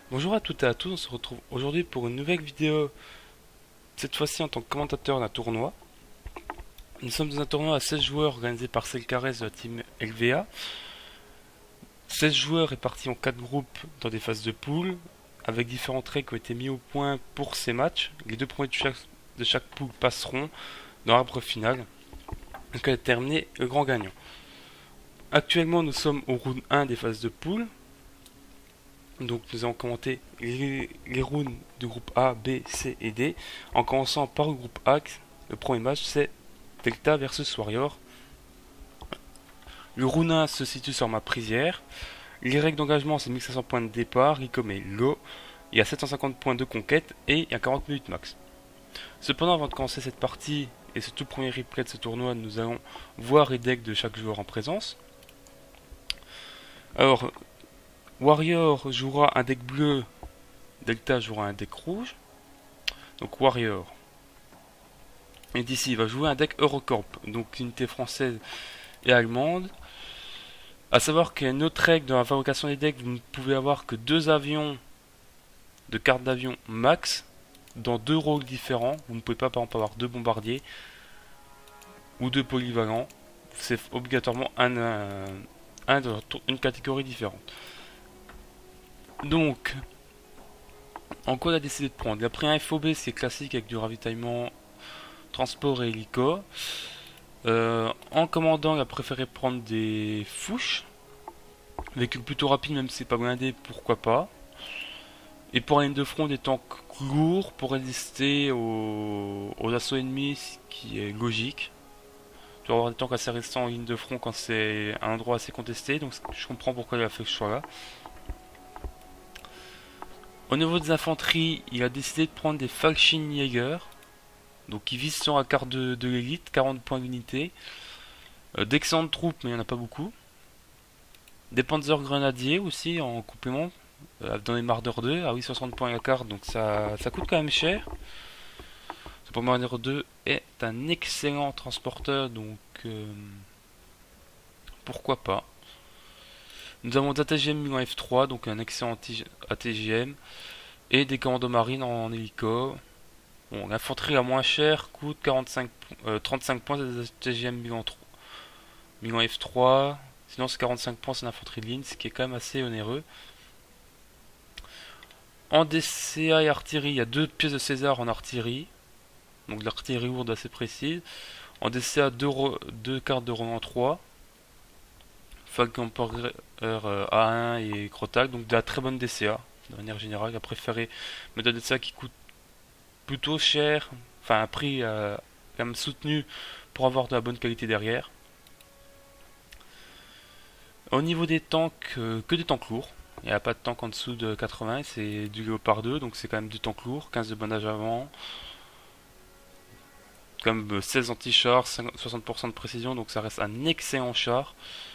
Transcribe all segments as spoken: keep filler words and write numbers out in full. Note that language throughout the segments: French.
Bonjour à toutes et à tous, on se retrouve aujourd'hui pour une nouvelle vidéo, cette fois-ci en tant que commentateur d'un tournoi. Nous sommes dans un tournoi à seize joueurs organisé par Selcares de la team L V A. seize joueurs répartis en quatre groupes dans des phases de poule, avec différents traits qui ont été mis au point pour ces matchs. Les deux premiers de chaque, de chaque poule passeront dans l'arbre final, jusqu'à déterminer le grand gagnant. Actuellement nous sommes au round un des phases de poule. Donc nous allons commenter les, les rounds du groupe A, B, C et D. En commençant par le groupe A, le premier match c'est Delta versus Warrior. Le round un se situe sur ma prisière. Les règles d'engagement c'est mille cinq cents points de départ, l'icône est low. Il y a sept cent cinquante points de conquête et il y a quarante minutes max. Cependant, avant de commencer cette partie et ce tout premier replay de ce tournoi, nous allons voir les decks de chaque joueur en présence. Alors, Warrior jouera un deck bleu, Delta jouera un deck rouge. Donc Warrior. Et d'ici, il va jouer un deck Eurocorp, donc unité française et allemande. A savoir qu'il y a une autre règle dans la fabrication des decks, vous ne pouvez avoir que deux avions de cartes d'avion max dans deux rôles différents. Vous ne pouvez pas par exemple avoir deux bombardiers ou deux polyvalents. C'est obligatoirement un, un, un dans une catégorie différente. Donc, en quoi il a décidé de prendre? Il a pris un F O B, c'est classique avec du ravitaillement, transport et hélico. Euh, en commandant, il a préféré prendre des fouches. Véhicule plutôt rapide, même si c'est pas blindé, pourquoi pas. Et pour la ligne de front, des tanks lourds pour résister aux, aux assauts ennemis, ce qui est logique. Tu dois avoir des tanks assez résistants en ligne de front quand c'est un endroit assez contesté, donc je comprends pourquoi il a fait ce choix là. Au niveau des infanteries, il a décidé de prendre des Fallschirmjäger, donc qui visent sur la carte de, de l'élite, quarante points d'unité. Euh, D'excellentes troupes, mais il n'y en a pas beaucoup. Des Panzer Grenadiers aussi en complément, euh, dans les Marder deux, ah oui, soixante points la carte, donc ça, ça coûte quand même cher. Ce Marder deux est un excellent transporteur, donc euh, pourquoi pas. Nous avons des A T G M en F trois, donc un excellent A T G M. Et des commandos marines en hélico. Bon, l'infanterie la moins chère coûte quarante-cinq, euh, trente-cinq points, c'est des A T G M Milan F trois. Sinon c'est quarante-cinq points, c'est l'infanterie de ligne, ce qui est quand même assez onéreux. En D C A et artillerie, il y a deux pièces de César en artillerie. Donc de l'artillerie lourde assez précise. En D C A, deux, deux cartes de Roland trois. Falcon euh, A un et Crotac, donc de la très bonne D C A. De manière générale, il a préféré mettre de la D C A qui coûte plutôt cher, enfin un prix euh, quand même soutenu pour avoir de la bonne qualité derrière. Au niveau des tanks, euh, que des tanks lourds. Il n'y a pas de tank en dessous de quatre-vingts, c'est du Léopard deux, donc c'est quand même du tank lourd, quinze de blindage avant. Comme seize anti-chars, soixante pour cent de précision, donc ça reste un excellent char.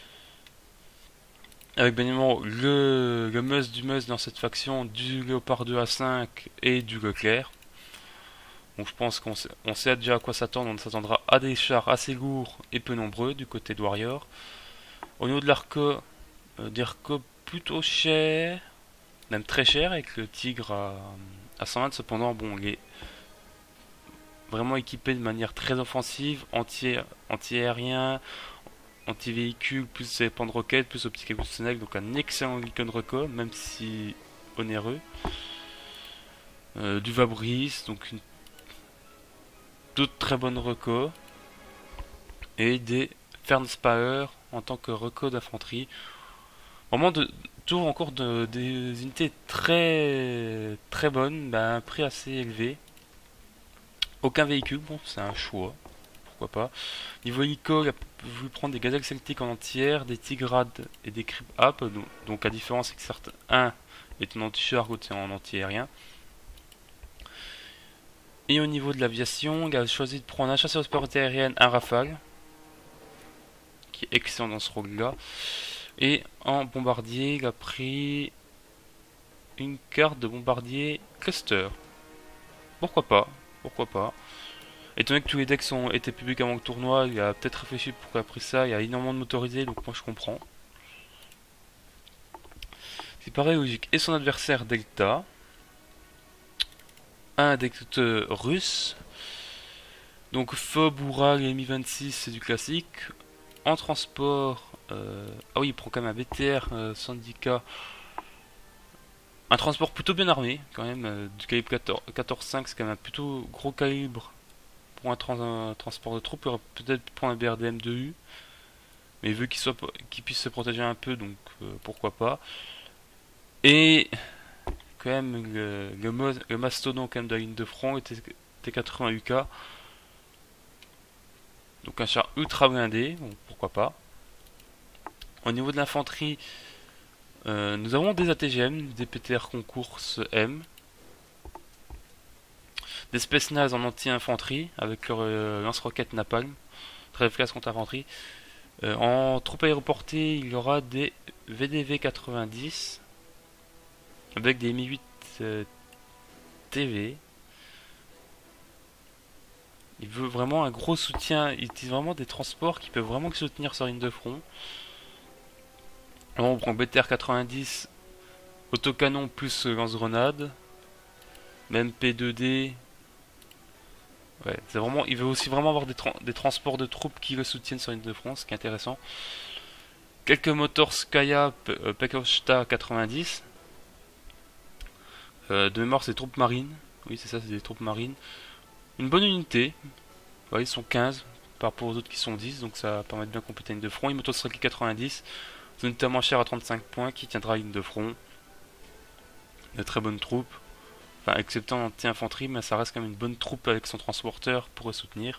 Avec bien évidemment le, le must du must dans cette faction, du Léopard deux A cinq et du Leclerc. Donc je pense qu'on sait, on sait déjà à quoi s'attendre, on s'attendra à des chars assez lourds et peu nombreux du côté de Warrior. Au niveau de l'arco, euh, des arcos plutôt chers, même très cher avec le Tigre à, à cent vingt, cependant bon, il est vraiment équipé de manière très offensive, anti, anti-aérien, anti-véhicule, plus dépend de roquettes, plus optique émotionnelle, donc un excellent icône reco, même si onéreux. Euh, du Vabris, donc une d'autres très bonnes recos. Et des Fernspire en tant que reco d'infanterie. Vraiment de toujours encore de, des unités très très bonnes, bah, à un prix assez élevé. Aucun véhicule, bon c'est un choix, pourquoi pas. Niveau hélico, il a voulu prendre des gazelles celtiques en entière, des Tigrades et des Creep Up, donc, donc la différence c'est que certains, un est en anti-char, l'autre est en anti-aérien. Et au niveau de l'aviation, il a choisi de prendre un chasseur de supériorité aérienne, un Rafale, qui est excellent dans ce rôle-là. Et en bombardier, il a pris une carte de bombardier cluster. Pourquoi pas, pourquoi pas. Étant donné que tous les decks ont été publics avant le tournoi, il a peut-être réfléchi pourquoi il a pris ça. Il y a énormément de motorisés, donc moi je comprends. qui paraît logique. Et son adversaire Delta, un détecteur russe. Donc Fob, Oural et Mi vingt-six, c'est du classique. En transport, euh... ah oui, il prend quand même un B T R euh, Syndicat. Un transport plutôt bien armé, quand même, euh, du calibre quatorze virgule cinq, c'est quand même un plutôt gros calibre pour un, trans un transport de troupes. Peut-être pour un B R D M deux U, mais vu qu'il soit qu'il puisse se protéger un peu, donc euh, pourquoi pas. Et quand même le, le, le mastodon quand même de la ligne de front était T quatre-vingts U K. Donc un char ultra blindé, bon, pourquoi pas. Au niveau de l'infanterie, euh, nous avons des A T G M, des P T R concours M, des Spetsnaz en anti-infanterie avec leur euh, lance-roquette Napalm, très efficace contre l'infanterie. Euh, en troupes aéroportées, il y aura des V D V quatre-vingt-dix avec des Mi huit euh, T V. Il veut vraiment un gros soutien, il utilise vraiment des transports qui peuvent vraiment soutenir sa ligne de front. Alors on prend B T R quatre-vingt-dix, autocanon plus lance-grenade, même P deux D. Ouais, c'est vraiment, il veut aussi vraiment avoir des, tra des transports de troupes qui le soutiennent sur la ligne de front, ce qui est intéressant. Quelques moteurs Skaya euh, Pekowsta quatre-vingt-dix. Euh, de mémoire, c'est troupes marines. Oui, c'est ça, c'est des troupes marines. Une bonne unité. Ouais, ils sont quinze par rapport aux autres qui sont dix, donc ça permet de bien compléter une ligne de front. Une motostrike quatre-vingt-dix, c'est notamment cher à trente-cinq points qui tiendra la ligne de front. De très bonnes troupes. Enfin, exceptant l'anti-infanterie, mais ça reste quand même une bonne troupe avec son transporteur pour le soutenir.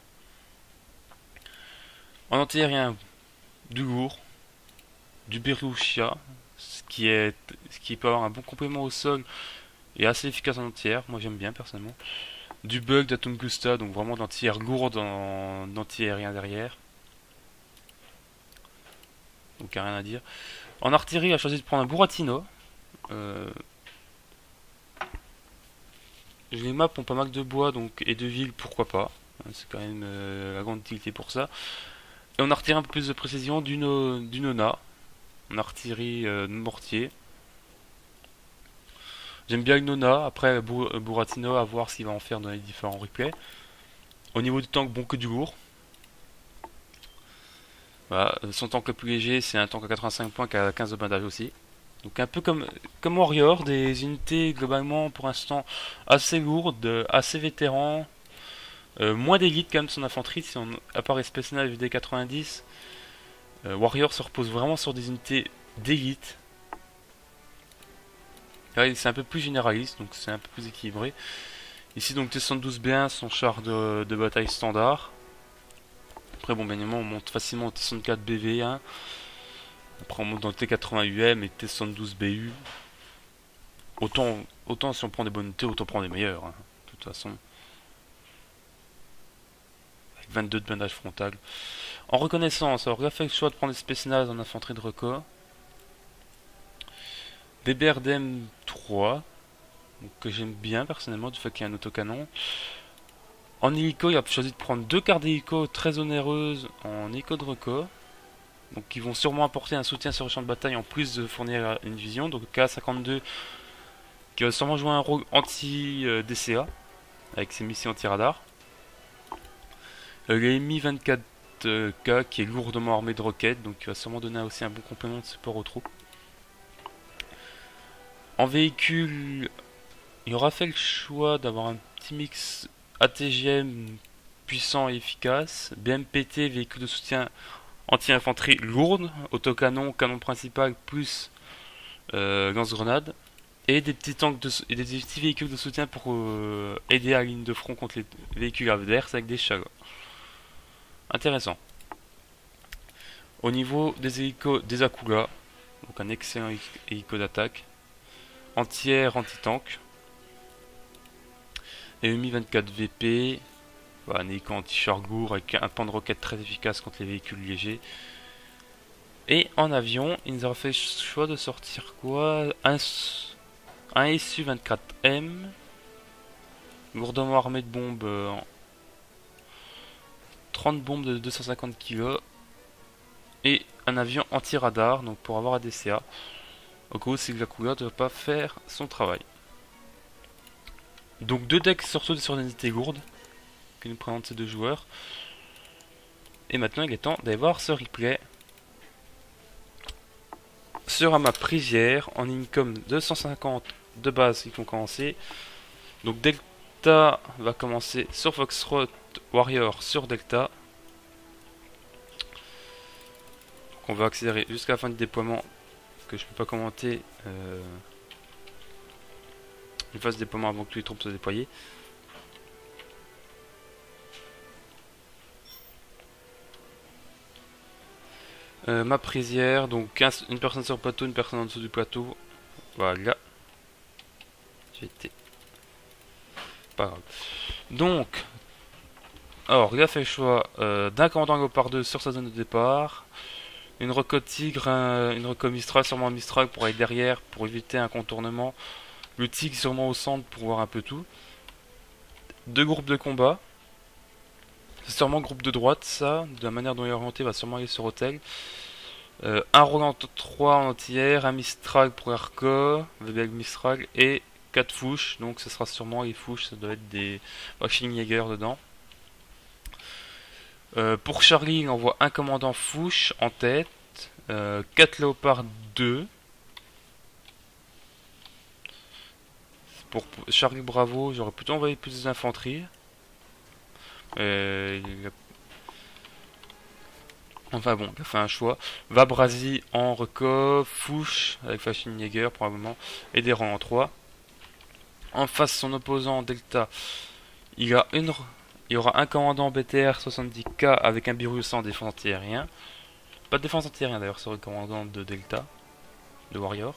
En anti-aérien, du lourd, du Berushia, ce qui est, ce qui peut avoir un bon complément au sol et assez efficace en anti-air. Moi j'aime bien personnellement. Du bug d'Atungusta, donc vraiment d'anti-air lourde en anti-aérien derrière. Donc y a rien à dire. En artillerie, il a choisi de prendre un Buratino. Euh, les maps ont pas mal de bois donc et de villes, pourquoi pas. C'est quand même euh, la grande utilité pour ça. Et en artillerie un peu plus de précision, du, no, du Nona. En artillerie euh, mortier. J'aime bien le Nona, après Buratino, à voir s'il va en faire dans les différents replays. Au niveau du tank, bon que du lourd. Voilà, son tank le plus léger, c'est un tank à quatre-vingt-cinq points qui a quinze de blindage aussi. Donc un peu comme, comme Warrior, des unités globalement pour l'instant assez lourdes, assez vétérans. Euh, moins d'élite quand même son infanterie, si on, à part Space Nav V D quatre-vingt-dix. Euh, Warrior se repose vraiment sur des unités d'élite. C'est un peu plus généraliste, donc c'est un peu plus équilibré. Ici donc T soixante-douze B un, son char de, de bataille standard. Après bon bien évidemment on monte facilement au T soixante-quatre B V un. Après on monte dans le T quatre-vingts U M et T soixante-douze B U. Autant, autant si on prend des bonnes unités, autant prendre des meilleures. Hein, de toute façon. Avec vingt-deux de blindage frontal. En reconnaissance, alors il a fait le choix de prendre des Spetsnaz en infanterie de record. Des B R D M trois, donc, que j'aime bien personnellement du fait qu'il y a un autocanon. En hélico, il a choisi de prendre deux cartes d'hélico très onéreuses en hélico de record. Donc qui vont sûrement apporter un soutien sur le champ de bataille en plus de fournir une vision. Donc K cinquante-deux qui va sûrement jouer un rôle anti-D C A avec ses missiles anti-radar. Le Mi vingt-quatre K qui est lourdement armé de roquettes, donc qui va sûrement donner aussi un bon complément de support aux troupes. En véhicule, il aura fait le choix d'avoir un petit mix A T G M puissant et efficace, B M P T, véhicule de soutien anti-infanterie lourde, autocanon, canon principal plus euh, lance-grenade, et des petits tanks de, et des petits véhicules de soutien pour euh, aider à la ligne de front contre les véhicules adverses avec des chars. Intéressant. Au niveau des hélicos des Akuga, donc un excellent hélico d'attaque. Anti-air, anti-tank. Et Mi vingt-quatre V P. Voilà, un hélico anti-chargour avec un pan de roquette très efficace contre les véhicules légers. Et en avion, il nous aura fait le choix de sortir quoi? Un, un S U vingt-quatre M. Lourdement armé de bombes. Euh, trente bombes de deux cent cinquante kilos. Et un avion anti-radar, donc pour avoir un D C A. au cas où si la couleur ne doit pas faire son travail. Donc deux decks surtout sur l'unité gourde que nous présentent ces deux joueurs. Et maintenant il est temps d'aller voir ce replay sur ma Prisière en income deux cent cinquante de base qui vont commencer. Donc Delta va commencer sur Foxtrot, Warrior sur Delta. Donc on va accélérer jusqu'à la fin du déploiement que je peux pas commenter euh, une phase de déploiement avant que les troupes soient déployées. Euh, ma Prisière, donc quinze, une personne sur le plateau, une personne en dessous du plateau. Voilà. J'ai été. Pas grave. Donc, alors il a fait le choix euh, d'un commandant Léopard deux sur sa zone de départ. Une reco Tigre, un, une reco Mistral, sûrement Mistral pour aller derrière, pour éviter un contournement. Le Tigre sûrement au centre pour voir un peu tout. Deux groupes de combat. C'est sûrement groupe de droite, ça. De la manière dont il est orienté, va sûrement aller sur Hôtel. Euh, un Roland trois en anti-air, un Mistral pour Arco, avec Mistral, et quatre Fouches. Donc ce sera sûrement les Fouches, ça doit être des Machine Jäger dedans. Euh, pour Charlie, il envoie un commandant Fouche en tête, euh, quatre Léopard deux. Pour Charlie Bravo, j'aurais plutôt envoyé plus d'infanterie. Euh, il a... Enfin bon, il a fait un choix. Vabrazi en reco, Fouche avec Machine Jäger probablement, et des rangs en trois. En face, son opposant Delta, il a une... il y aura un commandant B T R soixante-dix K avec un Birus en défense anti-aérien. Pas de défense anti-aérien d'ailleurs sur le commandant de Delta, de Warrior.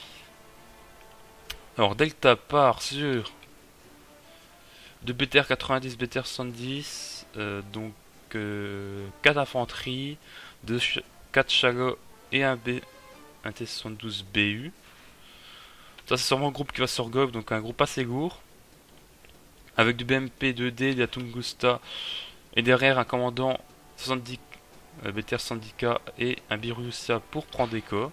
Alors Delta part sur de B T R quatre-vingt-dix, B T R soixante-dix, euh, donc euh, quatre infanteries, quatre chalots et un, B, un T soixante-douze B U. Ça c'est sûrement un groupe qui va sur Gob, donc un groupe assez lourd. Avec du B M P deux D, de la Tungusta, et derrière un commandant soixante-dix, euh, B T R soixante-dix K et un Birussia pour prendre des corps.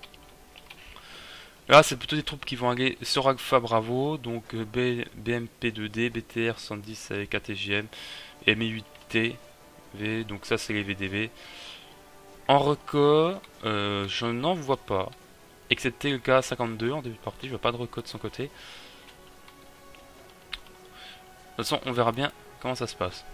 Là, c'est plutôt des troupes qui vont aller sur Alpha Bravo, donc euh, B, BMP deux D, B T R soixante-dix avec A T G M, et M huit T V, donc ça c'est les V D V. En reco, euh, je n'en vois pas, excepté le K cinquante-deux en début de partie, je vois pas de reco de son côté. De toute façon, on verra bien comment ça se passe.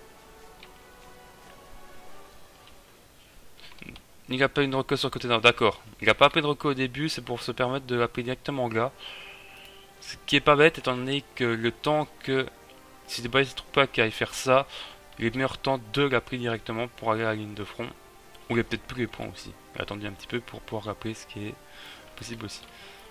Il n'a pas une reco sur le côté, d'accord. Il n'a pas appelé de reco au début, c'est pour se permettre de l'appeler directement là. Ce qui est pas bête, étant donné que le temps que... si des balles ne trouvent pas qu'il aille faire ça, il est meilleur temps de l'appeler directement pour aller à la ligne de front. Ou il a peut-être plus les points aussi. Il a attendu un petit peu pour pouvoir rappeler, ce qui est possible aussi.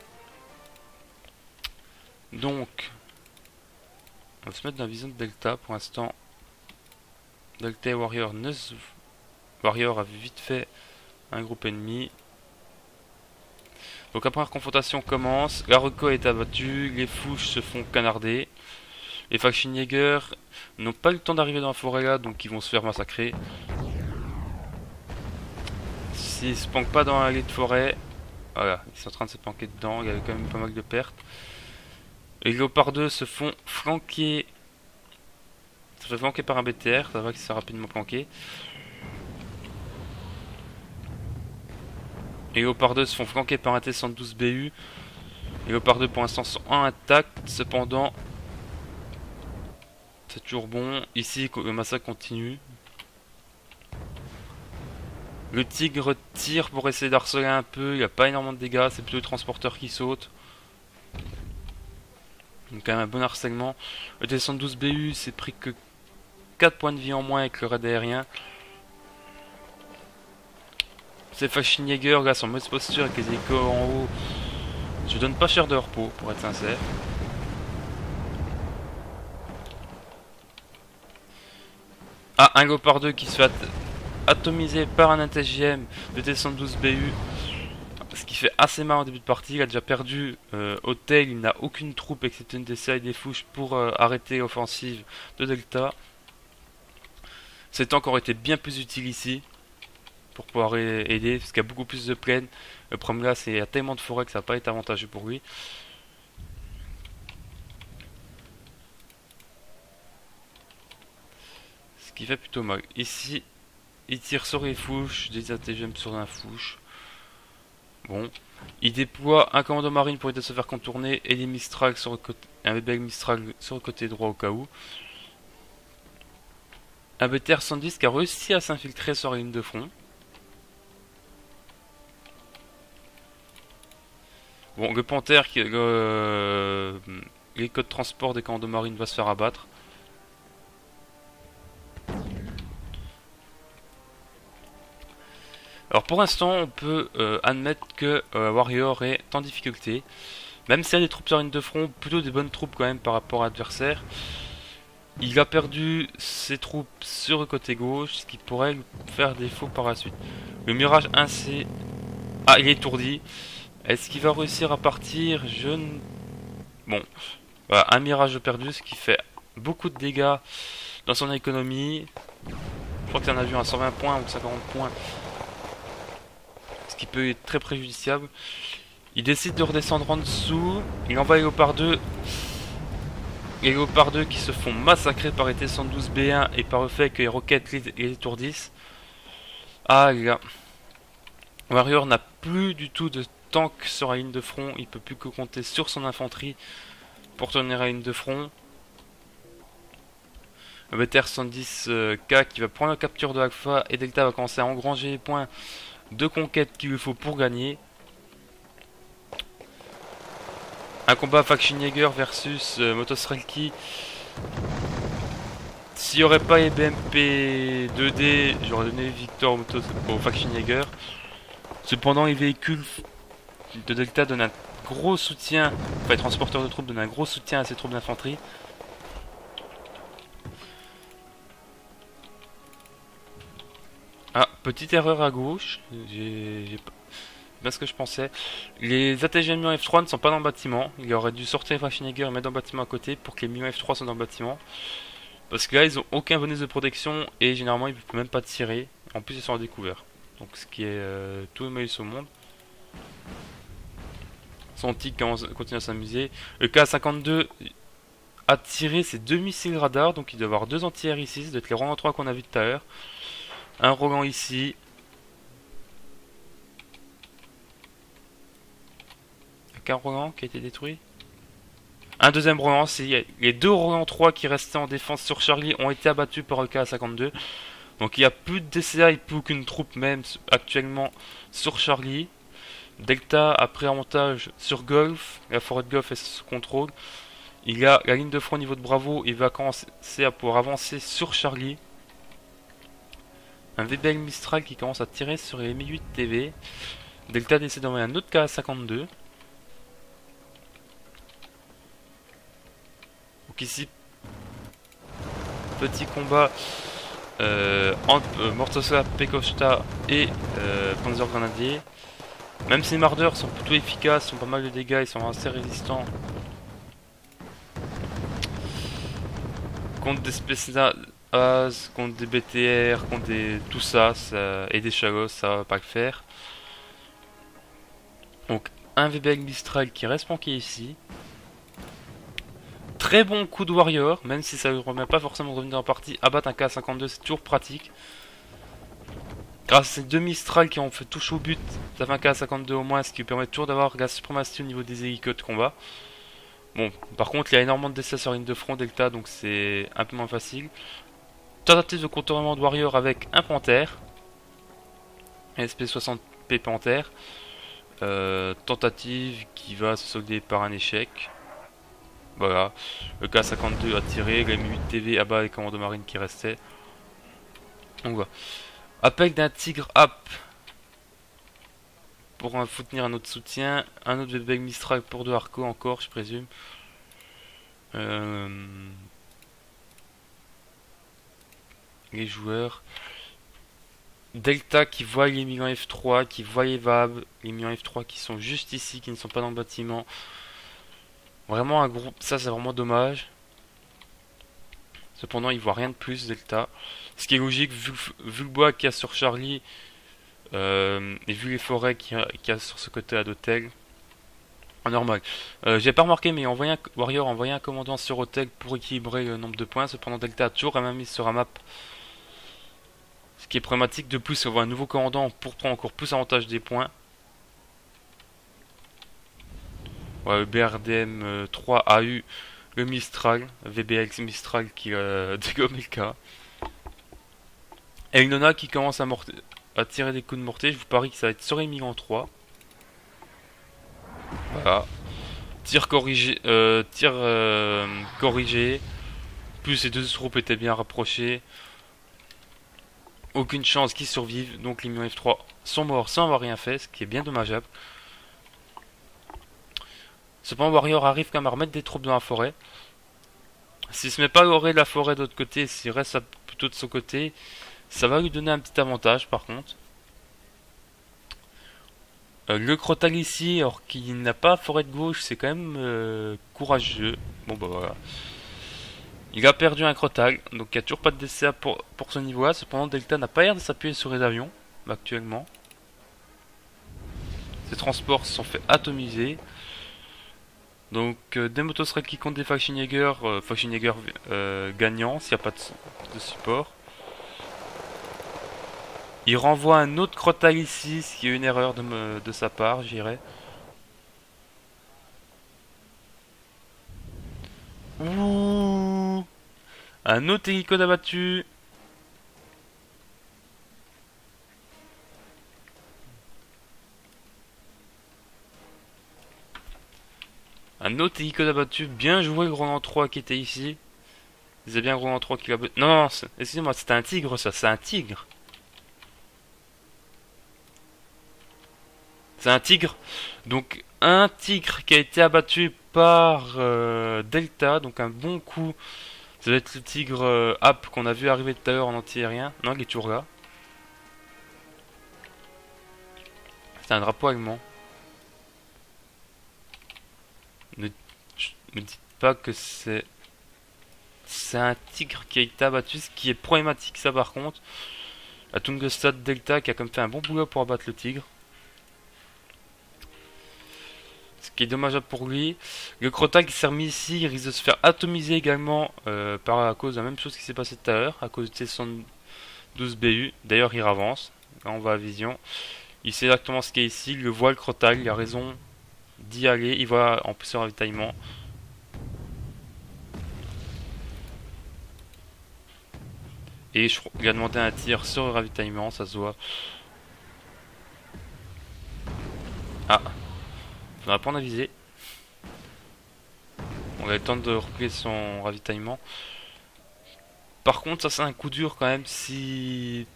Donc, on va se mettre dans la vision de Delta pour l'instant. Delta et Warrior ne se... Warrior a vite fait un groupe ennemi. Donc la première confrontation commence, la reco est abattue, les Fouches se font canarder. Les Faction Jäger n'ont pas eu le temps d'arriver dans la forêt là, donc ils vont se faire massacrer. S'ils ne se planquent pas dans l'allée de forêt, voilà, ils sont en train de se planquer dedans, il y avait quand même pas mal de pertes. Les Léopard deux se font flanquer. Se fait flanquer par un B T R, ça va qu'ils se sont rapidement planqués. Les Léopard deux se font flanquer par un T soixante-douze B U. Les Léopard deux pour l'instant sont intacts, cependant c'est toujours bon. Ici le massacre continue. Le Tigre tire pour essayer d'harceler un peu, il n'y a pas énormément de dégâts, c'est plutôt le transporteur qui saute. Donc quand même un bon harcèlement. Le T soixante-douze B U s'est pris que quatre points de vie en moins avec le raid aérien. Ces Faction Jäger là sont en mauvaise posture avec les échos en haut. Je donne pas cher de repos pour être sincère. Ah, un Léopard deux qui se fait at atomiser par un A T G M de T soixante-douze B U. Ce qui fait assez mal en début de partie. Il a déjà perdu euh, Hôtel, il n'a aucune troupe excepté une D C I des Fouches pour euh, arrêter l'offensive de Delta. Cet tank aurait été bien plus utile ici pour pouvoir aider, parce qu'il y a beaucoup plus de plaines. Le problème là, c'est qu'il y a tellement de forêt que ça va pas être avantageux pour lui. Ce qui fait plutôt mal. Ici, il tire sur les fouches, des A T G M sur un fouche. Bon. Il déploie un commando marine pour aider à se faire contourner et des Mistral sur le côté, un B B Mistral sur le côté droit au cas où. Un B T R cent dix qui a réussi à s'infiltrer sur la ligne de front. Bon, le Panthère, qui, euh, les codes de transport des commandos marines va se faire abattre. Alors pour l'instant, on peut euh, admettre que euh, Warrior est en difficulté. Même s'il y a des troupes sur ligne de front, plutôt des bonnes troupes quand même par rapport à l'adversaire. Il a perdu ses troupes sur le côté gauche, ce qui pourrait lui faire défaut par la suite. Le Mirage un C... Ah, il est étourdi. Est-ce qu'il va réussir à partir? Je ne... Bon, voilà, un Mirage perdu, ce qui fait beaucoup de dégâts dans son économie. Je crois qu'il en a vu un cent vingt points ou cent quarante points. Ce qui peut être très préjudiciable. Il décide de redescendre en dessous. Il envoie les Léopard deux. Les Léopard deux qui se font massacrer par les T cent douze B un et par le fait que les roquettes les, les étourdissent. Ah les gars. Warrior n'a plus du tout de tank sur la ligne de front. Il peut plus que compter sur son infanterie pour tenir la ligne de front. Le B T R cent dix K qui va prendre la capture de Alpha et Delta va commencer à engranger les points de conquête qu'il lui faut pour gagner. Un combat Faction Jäger versus euh, Motosrelki. S'il n'y aurait pas les B M P deux D, j'aurais donné victoire au, au Faction Jäger. Cependant, les véhicules de Delta donnent un gros soutien, enfin les transporteurs de troupes donnent un gros soutien à ces troupes d'infanterie. Ah, petite erreur à gauche. J'ai pas ce que je pensais. Les A T G M F trois ne sont pas dans le bâtiment. Il aurait dû sortir Faction Jäger et mettre dans le bâtiment à côté pour que les Mion F trois soient dans le bâtiment. Parce que là, ils ont aucun bonus de protection et généralement, ils ne peuvent même pas tirer. En plus, ils sont à découvert. Donc, ce qui est euh, tout le malus au monde. Son tic continue à s'amuser. Le K cinquante-deux a tiré ses deux missiles radar. Donc, il doit avoir deux anti-air ici. Ça doit être les Roland trois qu'on a vu tout à l'heure. Un Roland ici. Un Roland qui a été détruit. Un deuxième Roland, c'est les deux Roland trois qui restaient en défense sur Charlie ont été abattus par le K cinquante-deux. Donc il n'y a plus de D C A et plus aucune troupe même actuellement sur Charlie. Delta a pris avantage sur Golf, la forêt de Golf est sous contrôle. Il a la ligne de front au niveau de Bravo, il va commencer à pouvoir avancer sur Charlie. Un V B L Mistral qui commence à tirer sur les M huit T V. Delta décide d'envoyer un autre K cinquante-deux. Donc ici, petit combat euh, entre euh, Mortosa, Pekosta et euh, Panzer Grenadier. Même si les mardeurs sont plutôt efficaces, sont pas mal de dégâts, ils sont assez résistants contre des spéciales, contre des B T R, contre des tout ça, ça et des Chagos, ça va pas le faire. Donc un V B L Mistral qui reste planqué ici. Très bon coup de Warrior, même si ça ne remet pas forcément de revenir en partie. Abattre un K cinquante-deux, c'est toujours pratique. Grâce à ces deux Mistral qui ont fait touche au but, ça fait un K cinquante-deux au moins, ce qui lui permet toujours d'avoir la suprématie au niveau des hélicos de combat. Bon, par contre, il y a énormément de décès sur la ligne de front Delta, donc c'est un peu moins facile. Tentative de contournement de Warrior avec un Panthère. S P soixante P Panthère. Euh, tentative qui va se solder par un échec. Voilà, le K cinquante-deux a tiré, le M huit T V abat les commandos marines qui restaient. Donc voilà. Appel d'un Tigre App pour un, soutenir un autre soutien. Un autre V B Mistral pour deux Arco encore, je présume. Euh... Les joueurs. Delta qui voit les Milan F trois, qui voit les V A B, les Milan F trois qui sont juste ici, qui ne sont pas dans le bâtiment. Vraiment un groupe, ça c'est vraiment dommage. Cependant il voit rien de plus Delta. Ce qui est logique vu, vu le bois qu'il y a sur Charlie. Euh, et vu les forêts qu'il y a, qu'il y a sur ce côté là d'Hôtel, normal. Euh, J'ai pas remarqué, mais envoyé un Warrior a envoyé un commandant sur Hôtel pour équilibrer le nombre de points. Cependant, Delta a toujours la même mise sur la map, ce qui est problématique. De plus, on voit un nouveau commandant pour prendre encore plus avantage des points. Ouais, le B R D M trois a eu le Mistral, V B X Mistral qui a euh, dégommé le cas. Et il y en a qui commence à, à tirer des coups de mortier. Je vous parie que ça va être sur Émigrant trois. Voilà. Tir corrigé. Euh, tir euh, corrigé. Plus les deux troupes étaient bien rapprochées. Aucune chance qu'ils survivent. Donc les F trois sont morts sans avoir rien fait. Ce qui est bien dommageable. Cependant, Warrior arrive quand même à remettre des troupes dans la forêt. S'il se met pas à de la forêt de l'autre côté, s'il reste plutôt de son côté, ça va lui donner un petit avantage par contre. Euh, le Crotag ici, alors qu'il n'a pas forêt de gauche, c'est quand même euh, courageux. Bon bah voilà. Il a perdu un Crotag, donc il n'y a toujours pas de D C A pour, pour ce niveau-là. Cependant, Delta n'a pas l'air de s'appuyer sur les avions, actuellement. Ses transports se sont fait atomiser. Donc euh, des motostrades qui comptent des Faction Jäger, euh, Faction Jäger euh, gagnant s'il n'y a pas de, de support. Il renvoie un autre Crotag ici, ce qui est une erreur de, me, de sa part, j'irais. Ouh, un autre hélico abattu. Un autre hélico abattu. Bien joué, Roland trois qui était ici. C'est bien Roland trois qui l'a... Non, non, excusez-moi, c'était un tigre ça, c'est un tigre. C'est un tigre. Donc un tigre qui a été abattu par euh, Delta. Donc un bon coup. Ça doit être le tigre euh, App qu'on a vu arriver tout à l'heure en anti-aérien. Non, il est toujours là. C'est un drapeau allemand. Ne me dites pas que c'est... C'est un tigre qui a été abattu. Ce qui est problématique ça par contre. La Tungstad Delta qui a comme fait un bon boulot pour abattre le tigre. Ce qui est dommageable pour lui. Le Crotag qui s'est remis ici, il risque de se faire atomiser également euh, par à cause de la même chose qui s'est passé tout à l'heure, à cause du T soixante-douze B U. D'ailleurs, il avance. Là, on va à vision. Il sait exactement ce qu'il y a ici. Il le voit, le Crotag. Il a raison d'y aller. Il va en plus en ravitaillement. Et je, il a demandé un tir sur le ravitaillement, ça se voit. Ah. On va prendre à viser. On a le temps de replier son ravitaillement. Par contre, ça c'est un coup dur quand même si...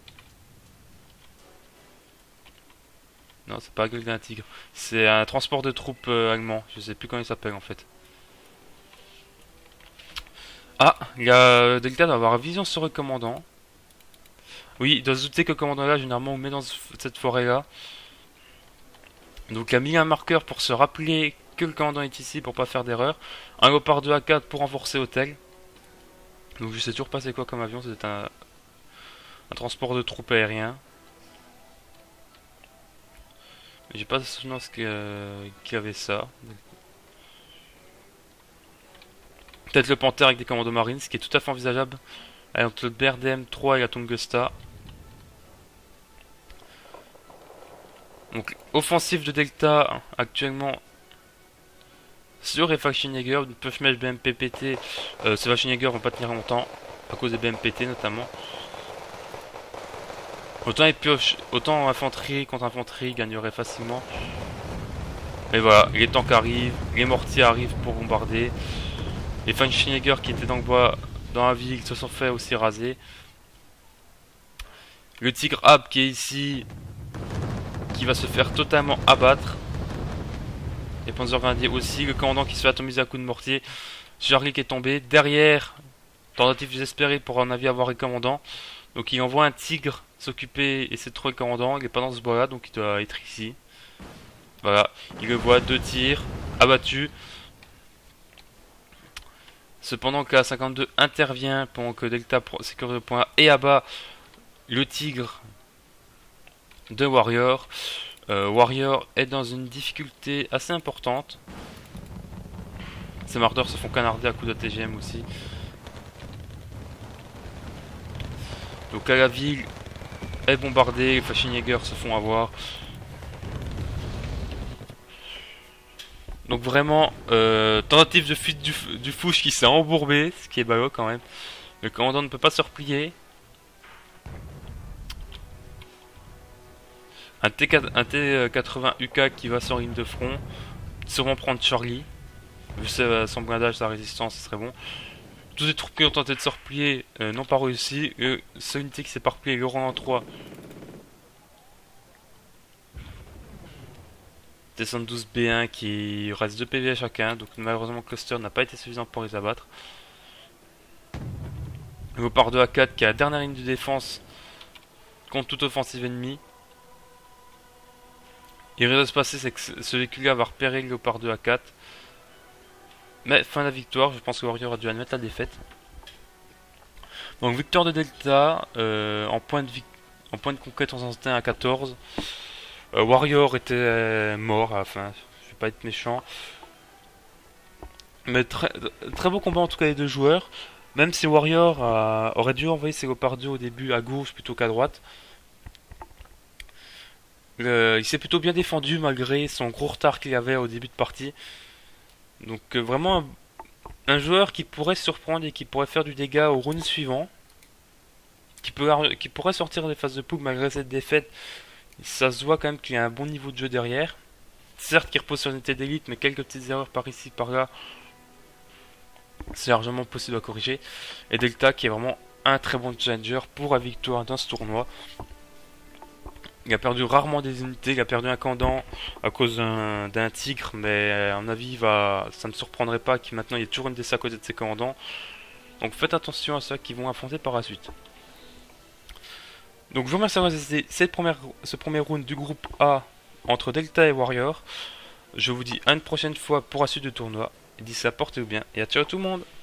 Non, c'est pas la gueule d'un tigre. C'est un transport de troupes euh, allemand. Je sais plus comment il s'appelle en fait. Ah, il y a Delta doit avoir une vision sur le commandant. Oui, il doit se douter que le commandant là, généralement, on met dans cette forêt là. Donc il a mis un marqueur pour se rappeler que le commandant est ici pour pas faire d'erreur. Un Léopard deux A quatre pour renforcer Hôtel. Donc je sais toujours pas c'est quoi comme avion, c'est un, un transport de troupes aériens. Mais j'ai pas de souvenance qu'il euh, qu avait ça. Peut-être le Panther avec des commandos marines, ce qui est tout à fait envisageable. Allez, entre le B R D M trois et la Tungusta. Donc, offensive de Delta actuellement sur les Faction Jäger. Ils peuvent mettre B M P P T. Euh, ces Faction Jäger vont pas tenir longtemps à cause des B M P T notamment. Autant ils piochent, autant infanterie contre infanterie gagnerait facilement. Mais voilà, les tanks arrivent, les mortiers arrivent pour bombarder. Les Faction Jäger qui étaient dans le bois, dans la ville, se sont fait aussi raser. Le Tigre Ab qui est ici, qui va se faire totalement abattre. Les Panzergrenadiers aussi, le commandant qui se fait atomiser à coups de mortier. Charlie qui est tombé. Derrière, tentative désespérée pour un avis avoir le commandant. Donc il envoie un tigre s'occuper et essayer de trouver le commandant. Il n'est pas dans ce bois là, donc il doit être ici. Voilà, il le voit, deux tirs, abattu. Cependant que la cinquante-deux intervient pendant que Delta sécurise le point A et abat le tigre de Warrior. Euh, Warrior est dans une difficulté assez importante. Ces mardeurs se font canarder à coups de T G M aussi. Donc à la ville est bombardée, les Fascinjäger se font avoir. Donc vraiment, euh, tentative de fuite du, du Fouche qui s'est embourbé, ce qui est ballot quand même. Le commandant ne peut pas se replier. Un T quatre-vingts U K qui va sur ligne de front, sûrement prendre Charlie. Vu son blindage, sa résistance, ce serait bon. Tous les troupes qui ont tenté de se replier euh, n'ont pas réussi. Euh, seule unité qui s'est pas repliée, le Roland trois. T soixante-douze B un qui reste deux P V à chacun. Donc malheureusement, le cluster n'a pas été suffisant pour les abattre. Le Léopard deux A quatre qui a la dernière ligne de défense contre toute offensive ennemie. Il risque de se passer, c'est que ce véhicule-là va repérer le Léopard deux A quatre. Mais fin de la victoire, je pense que Warrior a dû admettre la défaite. Donc victoire de Delta, euh, en, point de en point de conquête en soixante et un à quatorze. Euh, Warrior était euh, mort à la fin, je vais pas être méchant. Mais très, très beau combat en tout cas les deux joueurs. Même si Warrior euh, aurait dû envoyer ses Léopard deux au début à gauche plutôt qu'à droite. Le, il s'est plutôt bien défendu malgré son gros retard qu'il avait au début de partie. Donc euh, vraiment un, un joueur qui pourrait surprendre et qui pourrait faire du dégât au round suivant. Qui, peut, qui pourrait sortir des phases de poule malgré cette défaite. Ça se voit quand même qu'il a un bon niveau de jeu derrière. Certes qu'il repose sur une unité d'élite, mais quelques petites erreurs par ici, par là. C'est largement possible à corriger. Et Delta qui est vraiment un très bon challenger pour la victoire dans ce tournoi. Il a perdu rarement des unités, il a perdu un Kandant à cause d'un tigre, mais à mon avis, va, ça ne me surprendrait pas qu'il maintenant il y ait toujours une décès à côté de ses Kandants. Donc faites attention à ceux qui vont affronter par la suite. Donc je vous remercie d'avoir assisté cette première, ce premier round du groupe A entre Delta et Warrior. Je vous dis à une prochaine fois pour la suite du tournoi. D'ici là, portez-vous bien et à ciao tout le monde.